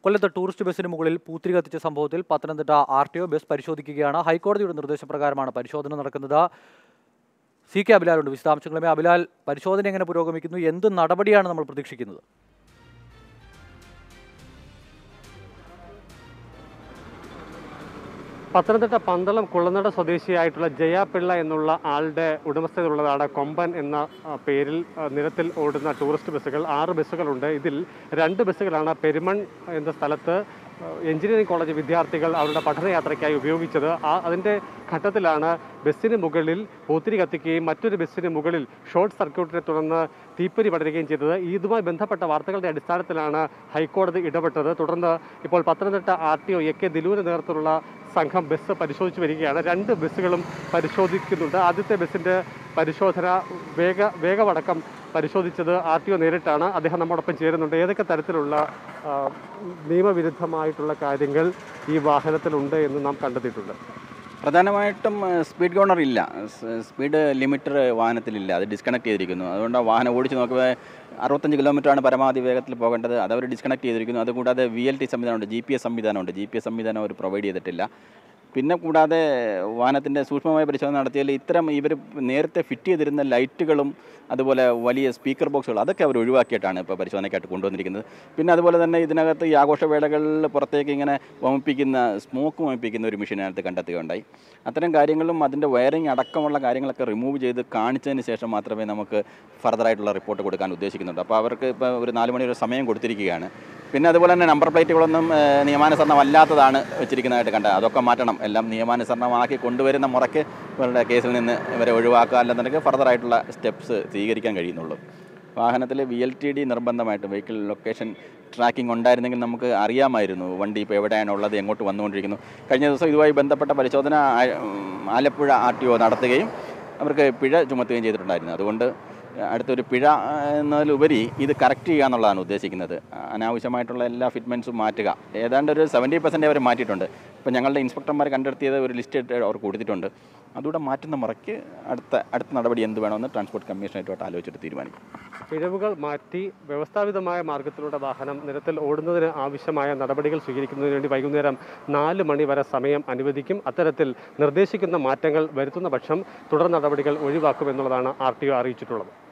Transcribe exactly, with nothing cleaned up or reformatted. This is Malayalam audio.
കൊല്ലത്ത് ടൂറിസ്റ്റ് ബസ്സിന് മുകളിൽ പൂത്തിരി കത്തിച്ച സംഭവത്തിൽ Pathanamthitta R T O bus പരിശോധിക്കുകയാണ്. ഹൈക്കോടതിയുടെ നിർദ്ദേശപ്രകാരമാണ് പരിശോധന നടക്കുന്നത്. സി കെ അബിലാലുണ്ട് വിശദാംശങ്ങളുമായി. അബിലാൽ, പരിശോധന എങ്ങനെ പുരോഗമിക്കുന്നു? എന്ത് നടപടിയാണ് നമ്മൾ പ്രതീക്ഷിക്കുന്നത്? പത്തനംതിട്ട പന്തളം കുളനട സ്വദേശിയായിട്ടുള്ള ജയാപിള്ള എന്നുള്ള ആളുടെ ഉടമസ്ഥതയുള്ളതാണ് കൊമ്പൻ എന്ന പേരിൽ നിരത്തിൽ ഓടുന്ന ടൂറിസ്റ്റ് ബസ്സുകൾ. ആറ് ബസ്സുകളുണ്ട്. ഇതിൽ രണ്ട് ബസ്സുകളാണ് പെരുമൺ എന്ന സ്ഥലത്ത് എഞ്ചിനീയറിംഗ് കോളേജ് വിദ്യാർത്ഥികൾ അവരുടെ പഠനയാത്രയ്ക്കായി ഉപയോഗിച്ചത്. ആ അതിൻ്റെ ഘട്ടത്തിലാണ് ബസ്സിന് മുകളിൽ പൂത്തിരി കത്തിക്കുകയും മറ്റൊരു ബസ്സിന് മുകളിൽ ഷോർട്ട് സർക്യൂട്ടിനെ തുടർന്ന് തീപ്പൊരി പടരുകയും ചെയ്തത്. ഇതുമായി ബന്ധപ്പെട്ട വാർത്തകളുടെ അടിസ്ഥാനത്തിലാണ് ഹൈക്കോടതി ഇടപെട്ടത്. തുടർന്ന് ഇപ്പോൾ Pathanamthitta R T O A K ദിലൂരിന്റെ നേതൃത്വത്തിലുള്ള സംഘം ബസ് പരിശോധിച്ചു വരികയാണ്. രണ്ട് ബസ്സുകളും പരിശോധിക്കുന്നുണ്ട്. ആദ്യത്തെ ബസ്സിൻ്റെ പരിശോധന വേഗ വേഗമടക്കം പരിശോധിച്ചത് ആർ ടി ഒ നേരിട്ടാണ്. അദ്ദേഹം നമ്മോടൊപ്പം ചേരുന്നുണ്ട്. ഏതൊക്കെ തരത്തിലുള്ള നിയമവിരുദ്ധമായിട്ടുള്ള കാര്യങ്ങൾ ഈ വാഹനത്തിലുണ്ട് എന്ന് നാം കണ്ടെത്തിയിട്ടുണ്ട്? പ്രധാനമായിട്ടും സ്പീഡ് ഗവർണർ ഇല്ല, സ്പീഡ് ലിമിറ്റർ വാഹനത്തിലില്ല, അത് ഡിസ്കണക്ട് ചെയ്തിരിക്കുന്നു. അതുകൊണ്ട് വാഹനം ഓടിച്ച് നോക്കുമ്പോൾ അറുപത്തഞ്ച് കിലോമീറ്ററാണ് പരമാവധി വേഗത്തിൽ പോകേണ്ടത്, അത് അവർ ഡിസ്കണക്ട് ചെയ്തിരിക്കുന്നു. അതുകൂടാതെ വി എൽ ടി സംവിധാനമുണ്ട്, ജി പി എസ് സംവിധാനമുണ്ട്, ജി പി എസ് സംവിധാനം അവർ പ്രൊവൈഡ് ചെയ്തിട്ടില്ല. പിന്നെ കൂടാതെ വാഹനത്തിൻ്റെ സൂക്ഷ്മമായ പരിശോധന നടത്തിയാൽ ഇത്തരം ഇവർ നേരത്തെ ഫിറ്റ് ചെയ്തിരുന്ന ലൈറ്റുകളും അതുപോലെ വലിയ സ്പീക്കർ ബോക്സുകൾ അതൊക്കെ അവർ ഒഴിവാക്കിയിട്ടാണ് ഇപ്പോൾ പരിശോധനയ്ക്കായിട്ട് കൊണ്ടുവന്നിരിക്കുന്നത്. പിന്നെ അതുപോലെ തന്നെ ഇതിനകത്ത് ഈ ആഘോഷവേളകളിൽ പുറത്തേക്ക് ഇങ്ങനെ വമിപ്പിക്കുന്ന സ്മോക്ക് വമിപ്പിക്കുന്ന ഒരു മെഷീനകത്ത് കണ്ടെത്തുകയുണ്ടായി. അത്തരം കാര്യങ്ങളും അതിൻ്റെ വയറിംഗ് അടക്കമുള്ള കാര്യങ്ങളൊക്കെ റിമൂവ് ചെയ്ത് കാണിച്ചതിന് ശേഷം മാത്രമേ നമുക്ക് ഫർദറായിട്ടുള്ള റിപ്പോർട്ട് കൊടുക്കാൻ ഉദ്ദേശിക്കുന്നുണ്ട്. അപ്പോൾ അവർക്ക് ഇപ്പോൾ ഒരു നാല് മണി ഒരു സമയം കൊടുത്തിരിക്കുകയാണ്. പിന്നെ അതുപോലെ തന്നെ നമ്പർ പ്ലേറ്റുകളൊന്നും നിയമാനുസരണമല്ലാത്തതാണ് വെച്ചിരിക്കുന്നതായിട്ട് കണ്ടത്. അതൊക്കെ മാറ്റണം. എല്ലാം നിയമാനുസരണമാക്കി കൊണ്ടുവരുന്ന മുറയ്ക്ക് ഇവരുടെ കേസിൽ നിന്ന് ഇവരെ ഒഴിവാക്കുക, അല്ലെന്നുണ്ടെങ്കിൽ ഫർദറായിട്ടുള്ള സ്റ്റെപ്സ് സ്വീകരിക്കാൻ കഴിയുന്നുള്ളൂ. വാഹനത്തിൽ വി എൽ ടി ഡി നിർബന്ധമായിട്ടും വെഹിക്കിൾ ലൊക്കേഷൻ ട്രാക്കിംഗ് ഉണ്ടായിരുന്നെങ്കിൽ നമുക്ക് അറിയാമായിരുന്നു വണ്ടി ഇപ്പോൾ എവിടെയാണുള്ളത്, എങ്ങോട്ട് വന്നുകൊണ്ടിരിക്കുന്നു. കഴിഞ്ഞ ദിവസം ഇതുമായി ബന്ധപ്പെട്ട പരിശോധന ആലപ്പുഴ ആർ ടി ഒ നടത്തുകയും അവർക്ക് പിഴ ചുമത്തുകയും ചെയ്തിട്ടുണ്ടായിരുന്നു. അതുകൊണ്ട് അടുത്തൊരു പിഴ എന്നതിലുപരി ഇത് കറക്റ്റ് ചെയ്യുക എന്നുള്ളതാണ് ഉദ്ദേശിക്കുന്നത്. അനാവശ്യമായിട്ടുള്ള എല്ലാ ഫിറ്റ്മെൻറ്റ്സും മാറ്റുക. ഏതാണ്ട് ഒരു സെവൻറ്റി പെർസെൻറ്റ് അവർ മാറ്റിയിട്ടുണ്ട്. ഇപ്പോൾ ഞങ്ങളുടെ ഇൻസ്പെക്ടർമാർ കണ്ടെത്തിയത് ഒരു ലിസ്റ്റ് അവർ കൊടുത്തിട്ടുണ്ട്. അതുകൂടെ മാറ്റുന്ന മുറയ്ക്ക് അടുത്ത അടുത്ത നടപടി എന്ത് വേണമെന്ന് ട്രാൻസ്പോർട്ട് കമ്മീഷനായിട്ട് ആലോചിച്ചിട്ട് തീരുമാനിക്കും. പിഴവുകൾ മാറ്റി വ്യവസ്ഥാപിതമായ മാർഗത്തിലൂടെ വാഹനം നിരത്തിൽ ഓടുന്നതിന് ആവശ്യമായ നടപടികൾ സ്വീകരിക്കുന്നതിന് വേണ്ടി വൈകുന്നേരം നാല് മണി വരെ സമയം അനുവദിക്കും. അത്തരത്തിൽ നിർദ്ദേശിക്കുന്ന മാറ്റങ്ങൾ വരുത്തുന്ന പക്ഷം തുടർ നടപടികൾ ഒഴിവാക്കുമെന്നുള്ളതാണ് ആർ ടി ഒ അറിയിച്ചിട്ടുള്ളത്.